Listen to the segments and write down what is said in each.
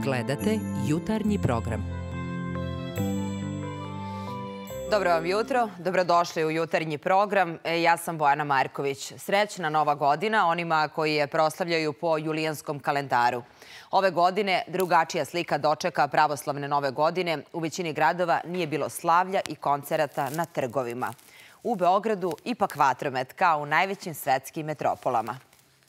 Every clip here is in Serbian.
Gledate jutarnji program. Dobro vam jutro, dobrodošli u jutarnji program. Ja sam Bojana Marković. Srećna nova godina onima koji je proslavljaju po julijanskom kalendaru. Ove godine drugačija slika dočeka pravoslavne nove godine. U većini gradova nije bilo slavlja i koncerata na trgovima. U Beogradu ipak vatromet, kao u najvećim svetskim metropolama.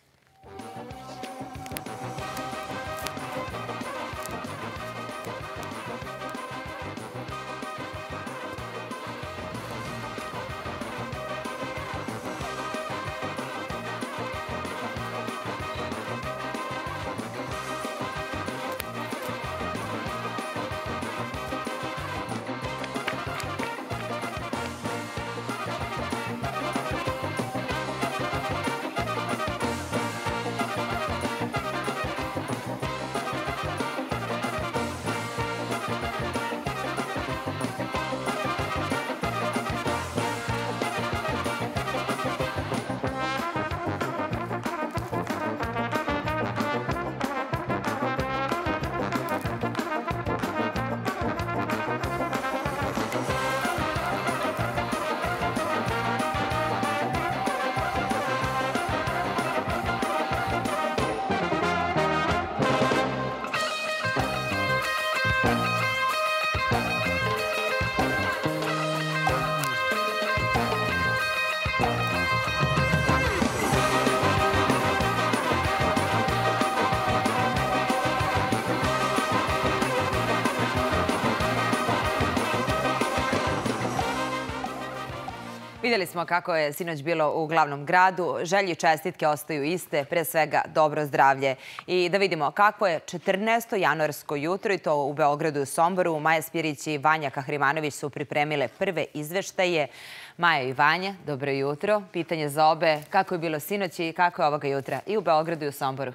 Vidjeli smo kako je sinoć bilo u glavnom gradu. Želje i čestitke ostaju iste, pre svega dobro zdravlje. I da vidimo kako je 14. januarsko jutro, i to u Beogradu i Somboru. Maja Spirić i Vanja Kahrimanović su pripremile prve izveštaje. Maja i Vanja, dobro jutro. Pitanje za obe, kako je bilo sinoć i kako je ovoga jutra i u Beogradu i u Somboru?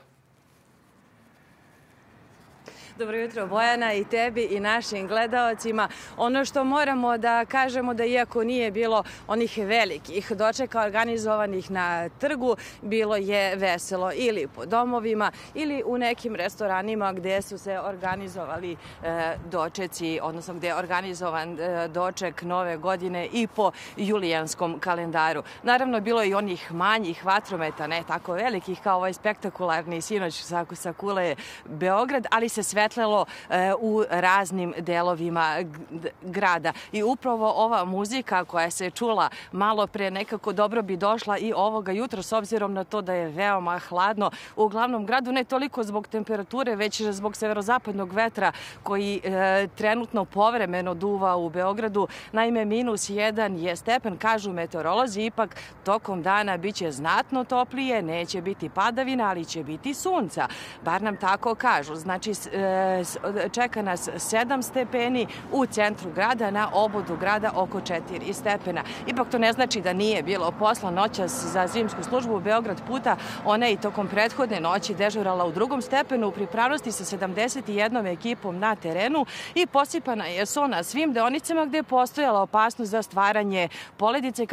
Dobro jutro, Bojana, i tebi i našim gledaocima. Ono što moramo da kažemo da iako nije bilo onih velikih dočeka organizovanih na trgu, bilo je veselo ili po domovima ili u nekim restoranima gde su se organizovali dočeci, odnosno gde je organizovan doček nove godine i po julijanskom kalendaru. Naravno, bilo je i onih manjih vatrometa, ne tako velikih kao ovaj spektakularni sinoć sa kule Beograd, ali se svetlelo u raznim delovima grada. I upravo ova muzika koja se čula malo pre nekako dobro bi došla i ovoga jutra, s obzirom na to da je veoma hladno u glavnom gradu, ne toliko zbog temperature, već zbog severozapadnog vetra koji trenutno povremeno duva u Beogradu. Naime, -1 je stepen, kažu meteorolozi, ipak tokom dana biće znatno toplije, neće biti padavina, ali će biti sunca. Bar nam tako kažu. Znači, čeka nas 7 stepeni u centru grada, na obodu grada oko 4 stepena. Ipak to ne znači da nije bilo posla. Noćas za zimsku službu Beograd puta, ona je i tokom prethodne noći dežurala u 2. stepenu u pripravnosti sa 71 ekipom na terenu i posipana je so na svim deonicama gde je postojala opasnost za stvaranje poledice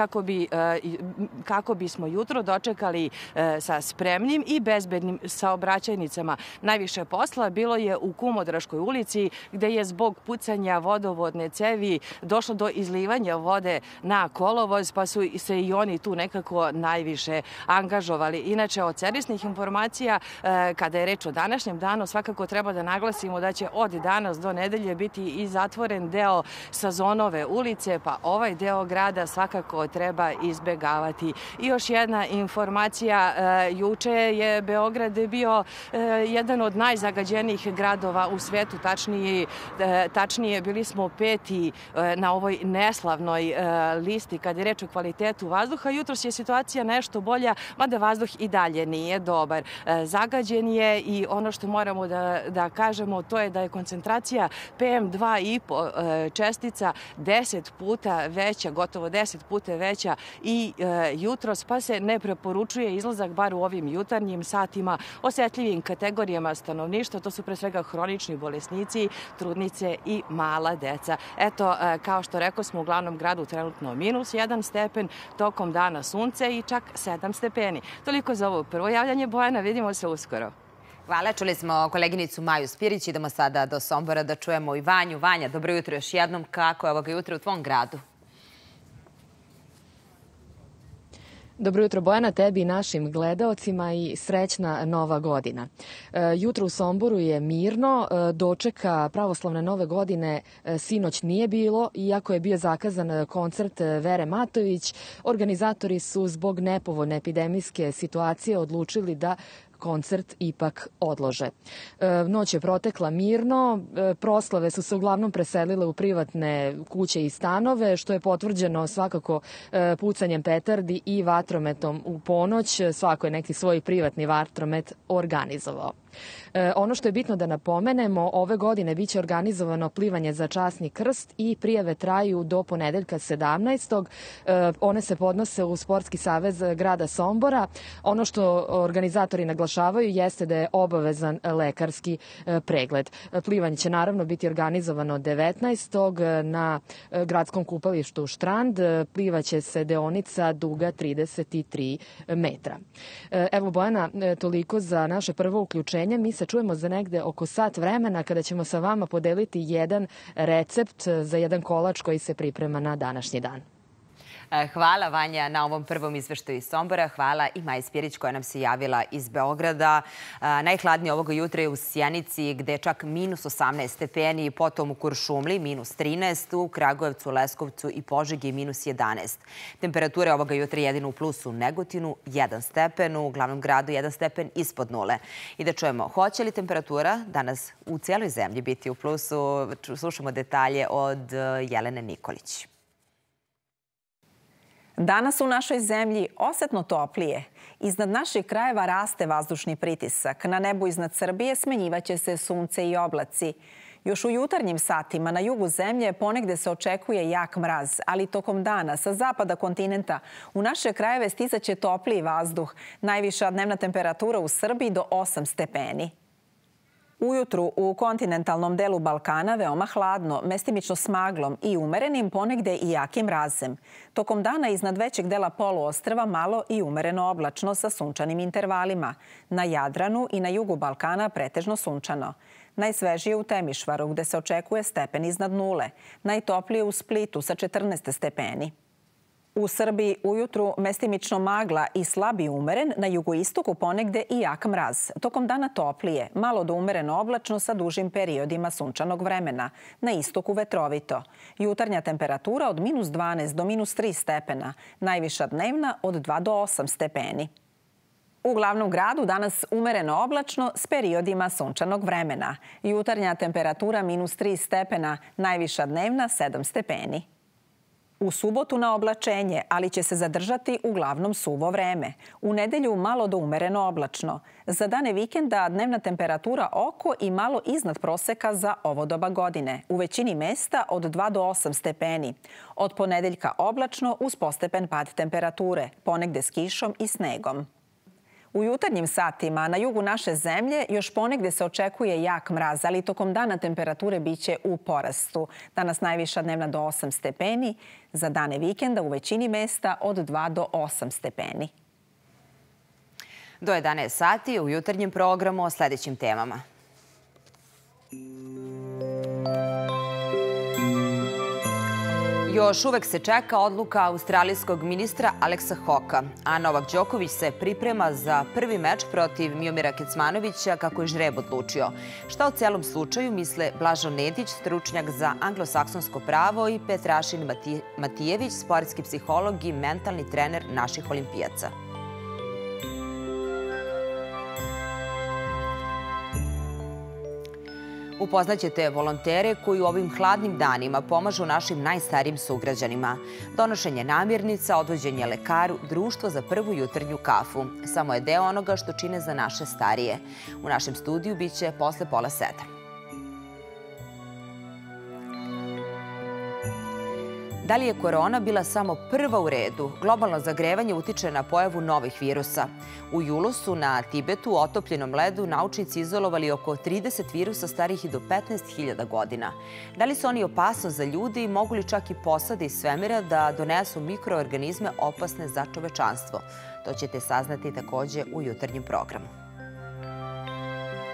kako bismo jutro dočekali sa spremnim i bezbednim saobraćajnicama. Najviše posla bilo je u Kumodraškoj ulici, gde je zbog pucanja vodovodne cevi došlo do izlivanja vode na kolovoz, pa su se i oni tu nekako najviše angažovali. Inače, od servisnih informacija, kada je reč o današnjem danu, svakako treba da naglasimo da će od danas do nedelje biti i zatvoren deo Sazonove ulice, pa ovaj deo grada svakako treba izbegavati. I još jedna informacija, juče je Beograd bio jedan od najzagađenijih gradova u svetu, tačnije bili smo 5. na ovoj neslavnoj listi kada je reč o kvalitetu vazduha. Jutros je situacija nešto bolja, mada vazduh i dalje nije dobar. Zagađen je i ono što moramo da kažemo, to je da je koncentracija PM2,5 čestica 10 puta veća, gotovo 10 puta veća i jutros, pa se ne preporučuje izlazak, bar u ovim jutarnjim satima, osetljivim kategorijama stanovništva. To su pre svega hronični bolesnici, trudnice i mala deca. Eto, kao što rekao smo, u glavnom gradu trenutno -1 stepen, tokom dana sunce i čak 7 stepeni. Toliko za ovo prvo javljanje, Bojana, vidimo se uskoro. Hvala, čuli smo koleginicu Maju Spirić. Idemo sada do Sombora da čujemo i Vanju. Vanja, dobro jutro još jednom. Kako je ovoga jutra u tvom gradu? Dobro jutro, Bojana, tebi i našim gledaocima i srećna nova godina. Jutro u Somboru je mirno, dočeka pravoslavne nove godine sinoć nije bilo, iako je bio zakazan koncert Vere Matović. Organizatori su zbog nepovoljne epidemijske situacije odlučili da koncert ipak odlože. Noć je protekla mirno, proslave su se uglavnom preselile u privatne kuće i stanove, što je potvrđeno svakako pucanjem petardi i vatrometom u ponoć. Svako je neki svoj privatni vatromet organizovao. Ono što je bitno da napomenemo, ove godine biće organizovano plivanje za časni krst i prijave traju do ponedeljka 17. One se podnose u Sportski savez grada Sombora. Ono što organizatori naglašavaju jeste da je obavezan lekarski pregled. Plivanje će naravno biti organizovano 19. na gradskom kupalištu Štrand. Plivaće se deonica duga 33 metra. Evo, Bojana, toliko za naše prvo uključenje. Mi se čujemo za negde oko sat vremena kada ćemo sa vama podeliti jedan recept za jedan kolač koji se priprema na današnji dan. Hvala, Vanja, na ovom prvom izveštaju iz Sombora. Hvala i Maji Spirić koja nam se javila iz Beograda. Najhladnije ovoga jutra je u Sjenici gde je čak minus 18 stepeni, potom u Kuršumliji minus 13, u Kragujevcu, Leskovcu i Požegi minus 11. Temperature ovoga jutra jedino u plusu u Negotinu 1 stepen, u glavnom gradu 1 stepen ispod nule. I da čujemo, hoće li temperatura danas u cijeloj zemlji biti u plusu? Slušamo detalje od Jelene Nikolić. Danas u našoj zemlji osetno toplije. Iznad naših krajeva raste vazdušni pritisak. Na nebu iznad Srbije smenjivaće se sunce i oblaci. Još u jutarnjim satima na jugu zemlje ponegde se očekuje jak mraz, ali tokom dana sa zapada kontinenta u naše krajeve stizaće topliji vazduh. Najviša dnevna temperatura u Srbiji do 8 stepeni. Ujutru u kontinentalnom delu Balkana veoma hladno, mestimično s maglom i umerenim, ponegde i jakim mrazem. Tokom dana iznad većeg dela poluostrva malo i umereno oblačno sa sunčanim intervalima. Na Jadranu i na jugu Balkana pretežno sunčano. Najsvežije u Temišvaru gde se očekuje stepen iznad nule. Najtoplije u Splitu sa 14 stepeni. U Srbiji ujutru mestimično magla i slabi umeren, na jugoistoku ponegde i jak mraz. Tokom dana toplije, malo do umereno oblačno sa dužim periodima sunčanog vremena. Na istoku vetrovito. Jutarnja temperatura od minus 12 do minus 3 stepena. Najviša dnevna od 2 do 8 stepeni. U glavnom gradu danas umereno oblačno s periodima sunčanog vremena. Jutarnja temperatura minus 3 stepena, najviša dnevna 7 stepeni. U subotu na oblačenje, ali će se zadržati uglavnom suvo vreme. U nedelju malo do umereno oblačno. Za dane vikenda dnevna temperatura oko i malo iznad proseka za ovo doba godine. U većini mesta od 2 do 8 stepeni. Od ponedeljka oblačno uz postepen pad temperature, ponegde s kišom i snegom. U jutarnjim satima na jugu naše zemlje još ponegde se očekuje jak mraz, ali tokom dana temperature biće u porastu. Danas najviša dnevna do 8 stepeni, za dane vikenda u većini mesta od 2 do 8 stepeni. Do 11 sati u jutarnjem programu o sledećim temama. Još uvek se čeka odluka australijskog ministra Aleksa Hoka, a Novak Đoković se priprema za prvi meč protiv Miomira Kecmanovića kako je žreb odlučio. Šta o celom slučaju misle Blažo Nedić, stručnjak za anglosaksonsko pravo, i Petrašin Matijević, sportski psiholog i mentalni trener naših olimpijaca. Upoznaćete volontere koji u ovim hladnim danima pomažu našim najstarijim sugrađanima. Donošenje namirnica, odvođenje lekaru, društvo za prvu jutarnju kafu. Samo je deo onoga što čine za naše starije. U našem studiju biće posle 6:30. Da li je korona bila samo prva u redu? Globalno zagrevanje utiče na pojavu novih virusa. U julu su na Tibetu u otopljenom ledu naučnici izolovali oko 30 virusa starih i do 15.000 godina. Da li su oni opasnost za ljudi i mogu li čak i posade iz svemira da donesu mikroorganizme opasne za čovečanstvo? To ćete saznati takođe u jutarnjem programu.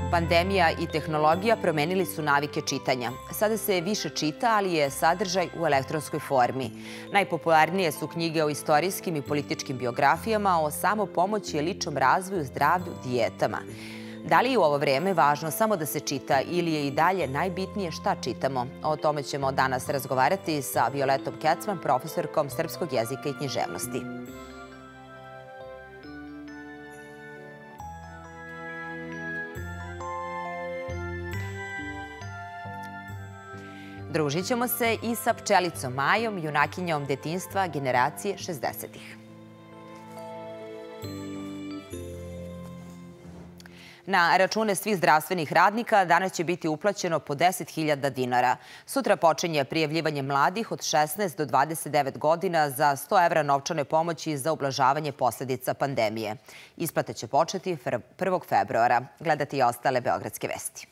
Pandemija i tehnologija promenili su navike čitanja. Sada se više čita, ali je sadržaj u elektronskoj formi. Najpopularnije su knjige o istorijskim i političkim biografijama, o samopomoći i ličnom razvoju, zdravlju, dijetama. Da li je u ovo vreme važno samo da se čita ili je i dalje najbitnije šta čitamo? O tome ćemo danas razgovarati sa Violetom Kecman, profesorkom srpskog jezika i književnosti. Družit ćemo se i sa pčelicom Majom, junakinjom detinjstva generacije 60-ih. Na račune svih zdravstvenih radnika danas će biti uplaćeno po 10.000 dinara. Sutra počinje prijavljivanje mladih od 16 do 29 godina za 100 evra novčane pomoći za ublažavanje posljedica pandemije. Isplate će početi 1. februara. Gledati i ostale beogradske vesti.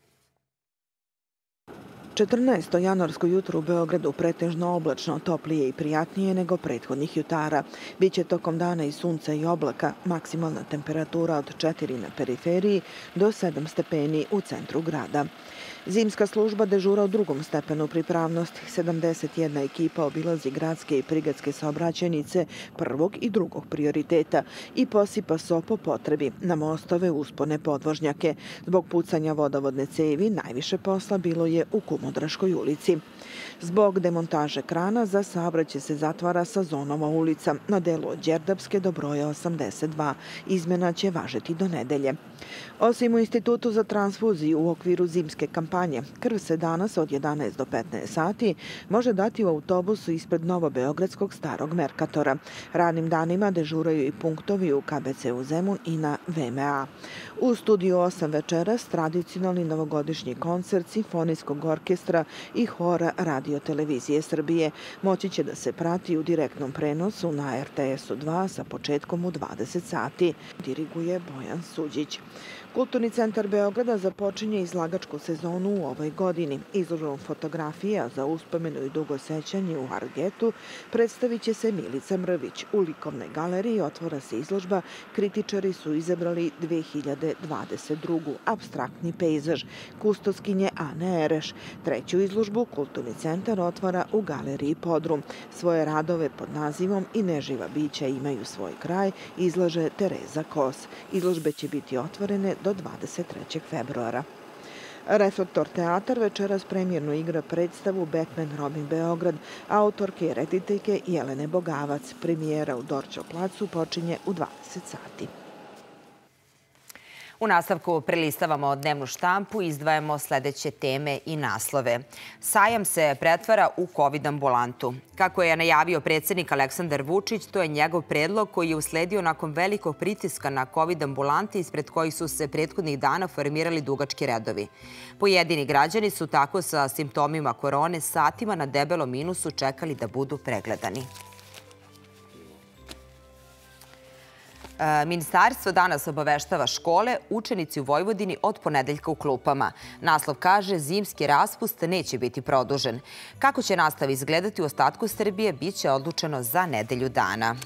14. januarsko jutro u Beogradu pretežno oblačno, toplije i prijatnije nego prethodnih jutara. Biće tokom dana i sunca i oblaka, maksimalna temperatura od 4 na periferiji do 7 stepeni u centru grada. Zimska služba dežura u drugom stepenu pripravnosti. 71 ekipa obilazi gradske i prigradske saobraćajnice prvog i drugog prioriteta i posipa so po potrebi na mostove, uspone, podvožnjake. Zbog pucanja vodovodne cevi najviše posla bilo je u Kumodraškoj ulici. Zbog demontaže krana za saobraćaj se zatvara Sazonova ulica na delu od Đerdapske do broja 82. Izmena će važiti do nedelje. Osim u Institutu za transfuziju u okviru zimske kampanje, krv se danas od 11 do 15 sati može dati u autobusu ispred Novobeogradskog starog Merkatora. Radnim danima dežuraju i punktovi u KBC-u Zemun i na VMA. U studiju 8 večeras tradicionalni novogodišnji koncert Simfonijskog orkestra i hora Radio-televizije Srbije moći će da se prati u direktnom prenosu na RTS-u 2 sa početkom u 20 sati, diriguje Bojan Suđić. Kulturni centar Beograda započinje izlagačku sezonu u ovoj godini. Izložbom fotografija za uspomenu i dugo sećanje u Argetu predstavit će se Milica Mrvić. U likovnoj galeriji otvara se izložba Kritičari su izabrali 2022. Apstraktni pejzaž kustoskinje Ane Ereš. Treću izložbu Kulturni centar otvara u galeriji Podrum. Svoje radove pod nazivom I neživa bića imaju svoj kraj izlaže Tereza Kos. Izložbe će biti otvorene do 23. februara. Reflektor teatar večeras premijerno igra predstavu Batman Robin Beograd, autorke i rediteljke Jelene Bogavac. Premijera u Dorćol placu počinje u 20 sati. U nastavku prelistavamo dnevnu štampu i izdvajamo sledeće teme i naslove. Sajam se pretvara u COVID ambulantu. Kako je najavio predsjednik Aleksandar Vučić, to je njegov predlog koji je usledio nakon velikog pritiska na COVID ambulante ispred kojih su se prethodnih dana formirali dugački redovi. Pojedini građani su tako sa simptomima korone satima na debelom minusu čekali da budu pregledani. Ministarstvo danas obaveštava škole, učenici u Vojvodini od ponedeljka u klupama. Naslov kaže zimski raspust neće biti produžen. Kako će nastava izgledati u ostatku Srbije, bit će odlučeno za nedelju dana.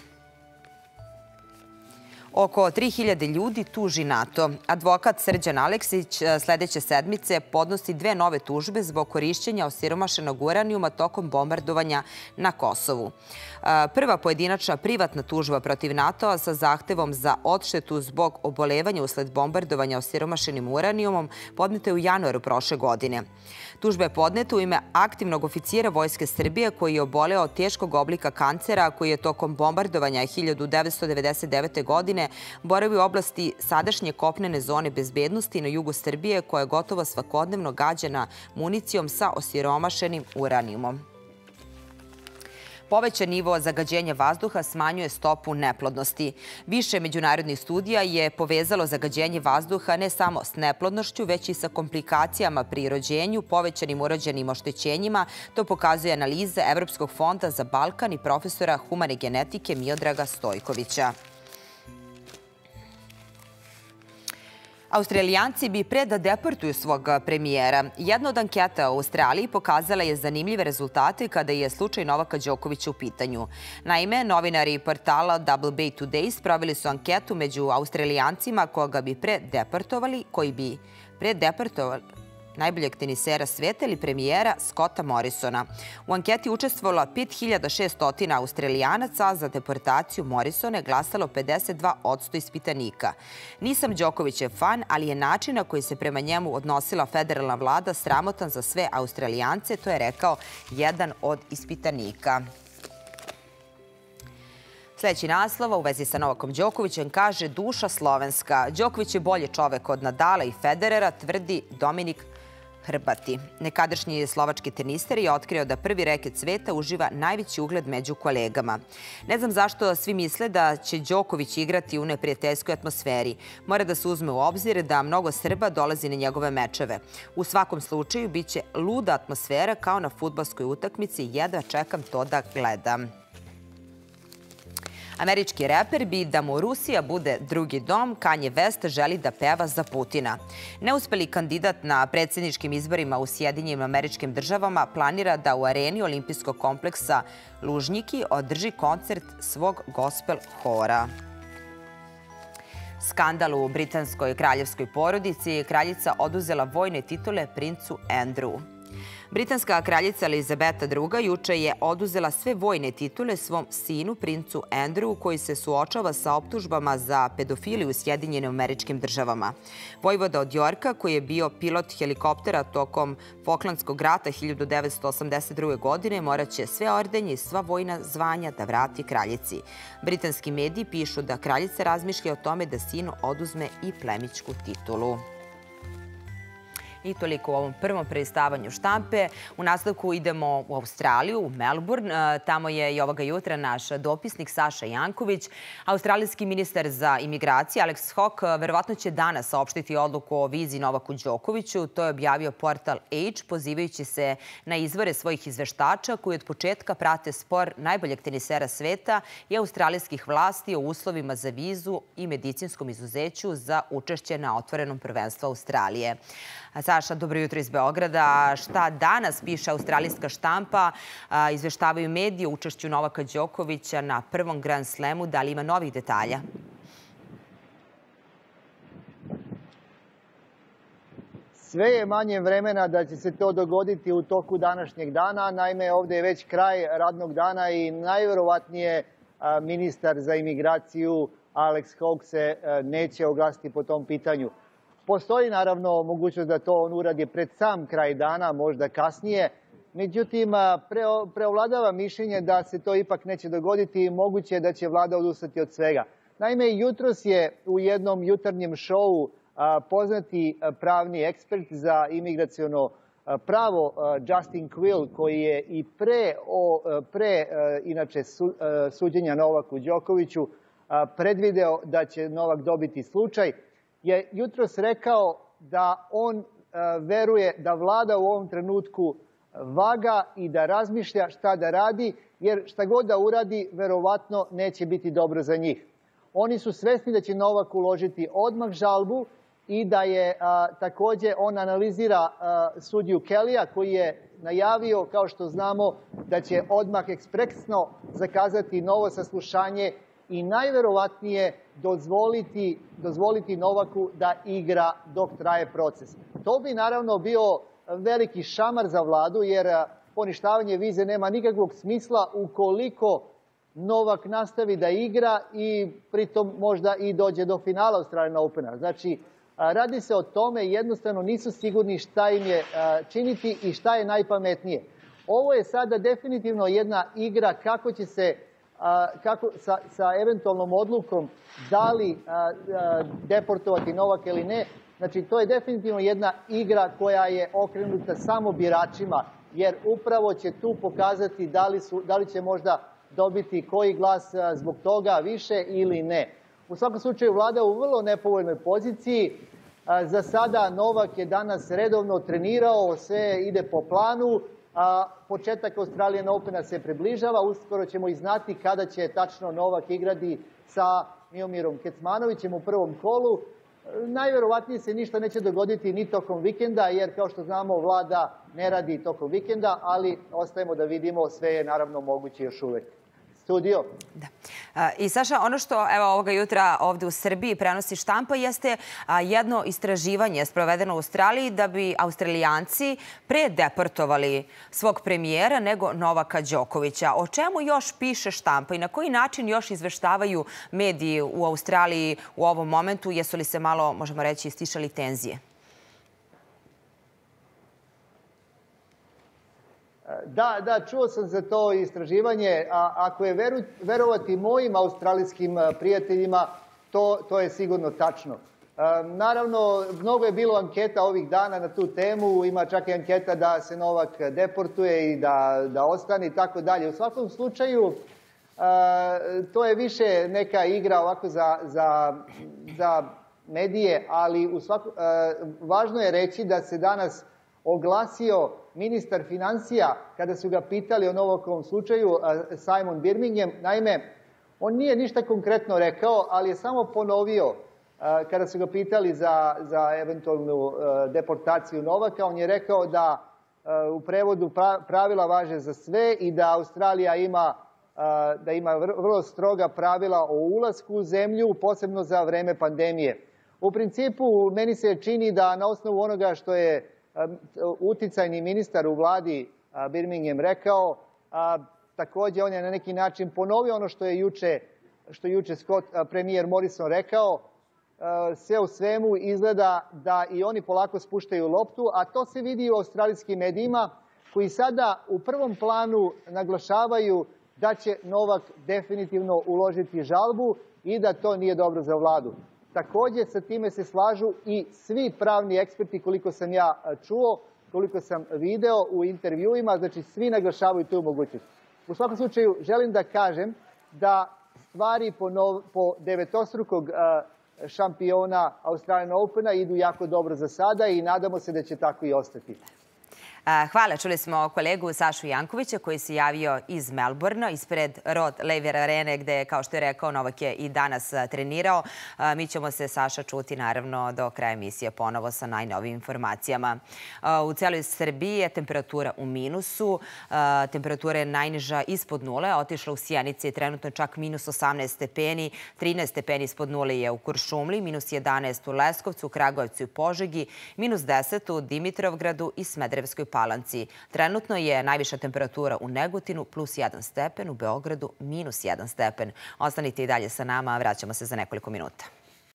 Oko 3000 ljudi tuži NATO. Advokat Srđan Aleksić sledeće sedmice podnosi 2 nove tužbe zbog korišćenja osiromašenog uranijuma tokom bombardovanja na Kosovu. Prva pojedinačna privatna tužba protiv NATO-a sa zahtevom za odštetu zbog obolevanja usled bombardovanja osiromašenim uranijumom podneta je u januaru prošle godine. Tužba je podneta u ime aktivnog oficira Vojske Srbije koji je oboleo od teškog oblika kancera koji je tokom bombardovanja 1999. godine boravio u oblasti sadašnje kopnene zone bezbednosti na jugu Srbije koja je gotovo svakodnevno gađana municijom sa osiromašenim uranijumom. Povećan nivo zagađenja vazduha smanjuje stopu neplodnosti. Više međunarodnih studija je povezalo zagađenje vazduha ne samo s neplodnošću, već i sa komplikacijama pri rođenju, povećanim urođenim oštećenjima. To pokazuje analiza Evropskog fonda za Balkan i profesora humane genetike Miodraga Stojkovića. Australijanci bi pre da deportuju svog premijera. Jedna od anketa u Australiji pokazala je zanimljive rezultate kada je slučaj Novaka Đokovića u pitanju. Naime, novinari portala Double Bay Today sproveli su anketu među Australijancima koga bi pre deportovali, koji bi pre najboljeg tenisera sveta ili premijera Scotta Morrisona. U anketi učestvovalo 5600 Australijanaca, a za deportaciju Morrisona je glasalo 52% ispitanika. Nisam Đokovićev fan, ali je način na koji se prema njemu odnosila federalna vlada sramotan za sve Australijance, to je rekao jedan od ispitanika. Sljedeći naslov u vezi sa Novakom Đokovićem kaže duša slovenska. Đoković je bolji čovek od Nadala i Federera, tvrdi Dominik Hrbati. Nekadašnji slovački tenister je otkrio da prvi reket sveta uživa najveći ugled među kolegama. Ne znam zašto svi misle da će Đoković igrati u neprijateljskoj atmosferi. Mora da se uzme u obzir da mnogo Srba dolazi na njegove mečeve. U svakom slučaju biće luda atmosfera kao na fudbalskoj utakmici. Jedva čekam to da gledam. Američki reper bi da mu Rusija bude drugi dom, Kanye West želi da peva za Putina. Neuspeli kandidat na predsjedničkim izborima u Sjedinjenim Američkim Državama planira da u areni olimpijskog kompleksa Lužnjiki održi koncert svog gospel hora. Skandal u britanskoj kraljevskoj porodici. Kraljica oduzela vojne titule princu Andrewu. Britanska kraljica Elizabeta II. Juče je oduzela sve vojne titule svom sinu, princu Andrewu, koji se suočava sa optužbama za pedofiliju u Sjedinjenim Američkim Državama. Vojvoda od Jorka, koji je bio pilot helikoptera tokom Falklandskog rata 1982. godine, morat će sve ordenje i sva vojna zvanja da vrati kraljici. Britanski mediji pišu da kraljica razmišlja o tome da sinu oduzme i plemićku titulu. I toliko u ovom prvom prelistavanju štampe. U nastavku idemo u Australiju, u Melbourne. Tamo je i ovoga jutra naš dopisnik Saša Janković. Australijski ministar za imigracije Alex Hawke verovatno će danas saopštiti odluku o vizi Novaku Đokoviću. To je objavio portal Age, pozivajući se na izvore svojih izveštača koji od početka prate spor najboljeg tenisera sveta i australijskih vlasti o uslovima za vizu i medicinskom izuzeću za učešće na otvorenom prvenstvu Australije. Saša, dobro jutro iz Beograda. Šta danas piše australijska štampa? Izveštavaju mediji o učešću Novaka Đokovića na prvom Grand Slamu. Da li ima novih detalja? Sve je manje vremena da će se to dogoditi u toku današnjeg dana. Naime, ovdje je već kraj radnog dana i najverovatnije ministar za imigraciju Alex Hawke se neće oglasiti po tom pitanju. Postoji naravno mogućnost da to on uradi pred sam kraj dana, možda kasnije. Međutim, preovladava mišljenje da se to ipak neće dogoditi i moguće je da će vlada odustati od svega. Naime, jutros je u jednom jutarnjem šovu poznati pravni ekspert za imigraciono pravo Justin Quill, koji je i pre inače suđenja Novaku Đokoviću predvideo da će Novak dobiti slučaj, je jutros rekao da on veruje da vlada u ovom trenutku vaga i da razmišlja šta da radi, jer šta god da uradi, verovatno neće biti dobro za njih. Oni su svesni da će Novak uložiti odmah žalbu i da je također on analizira sudiju Kellya, koji je najavio, kao što znamo, da će odmah ekspresno zakazati novo saslušanje i najverovatnije dozvoliti Novaku da igra dok traje proces. To bi naravno bio veliki šamar za vladu, jer poništavanje vize nema nikakvog smisla ukoliko Novak nastavi da igra i pritom možda i dođe do finala Australian Opena. Znači, radi se o tome, jednostavno nisu sigurni šta im je činiti i šta je najpametnije. Ovo je sada definitivno jedna igra kako će se sa eventualnom odlukom da li deportovati Novaka ili ne. Znači, to je definitivno jedna igra koja je okrenuta samo biračima, jer upravo će tu pokazati da li će možda dobiti koji glas zbog toga više ili ne. U svakom slučaju, vlada u vrlo nepovoljnoj poziciji. Za sada Novak je danas redovno trenirao, sve ide po planu. Početak Australian Opena se približava, uskoro ćemo i znati kada će tačno Novak igrati sa Miomirom Kecmanovićem u prvom kolu. Najverovatnije se ništa neće dogoditi ni tokom vikenda, jer kao što znamo vlada ne radi tokom vikenda, ali ostajemo da vidimo, sve je naravno moguće još uvek. studio. Da. I Saša, ono što ovoga jutra ovde u Srbiji prenosi štampa jeste jedno istraživanje sprovedeno u Australiji da bi Australijanci pre deportovali svog premijera nego Novaka Đokovića. O čemu još piše štampa i na koji način još izveštavaju mediji u Australiji u ovom momentu? Jesu li se malo, možemo reći, istišali tenzije? Da, čuo sam za to istraživanje, a ako je verovati mojim australijskim prijateljima, to je sigurno tačno. Naravno, mnogo je bilo anketa ovih dana na tu temu, ima čak i anketa da se Novak deportuje i da ostane i tako dalje. U svakom slučaju, to je više neka igra ovako za medije, ali važno je reći da se danas oglasio ministar financija kada su ga pitali o Novakovom slučaju, Simon Birmingham. Naime, on nije ništa konkretno rekao, ali je samo ponovio kada su ga pitali za eventualnu deportaciju Novaka. On je rekao da u prevodu pravila važe za sve i da Australija ima vrlo stroga pravila o ulasku u zemlju, posebno za vreme pandemije. U principu, meni se čini da na osnovu onoga što je uticajni ministar u vladi Birmingham rekao, takođe on je na neki način ponovio ono što je juče premijer Morrison rekao. Sve u svemu izgleda da i oni polako spuštaju loptu, a to se vidi u australijskim medijima koji sada u prvom planu naglašavaju da će Novak definitivno uložiti žalbu i da to nije dobro za vladu. Takođe, sa time se slažu i svi pravni eksperti, koliko sam ja čuo, koliko sam video u intervjuima, znači svi naglašavaju tu mogućnost. U svakom slučaju, želim da kažem da stvari po devetostrukog šampiona Australian Opena idu jako dobro za sada i nadamo se da će tako i ostati. Hvala. Čuli smo kolegu Sašu Jankovića koji se javio iz Melbourna, ispred Rod Laver Arene, gde, kao što je rekao, Novak je i danas trenirao. Mi ćemo se, Saša, čuti naravno do kraja emisije ponovo sa najnovijim informacijama. U celoj Srbiji je temperatura u minusu. Temperatura je najniža ispod nule, otišla u Sjenici trenutno čak minus 18 stepeni, 13 stepeni ispod nule je u Kuršumliji, minus 11 u Leskovcu, Kragujevcu i Požegi, minus 10 u Dimitrovgradu i Smederevskoj Palanci. Trenutno je najviša temperatura u Negotinu plus 1 stepen, u Beogradu minus 1 stepen. Ostanite i dalje sa nama, vraćamo se za nekoliko minuta.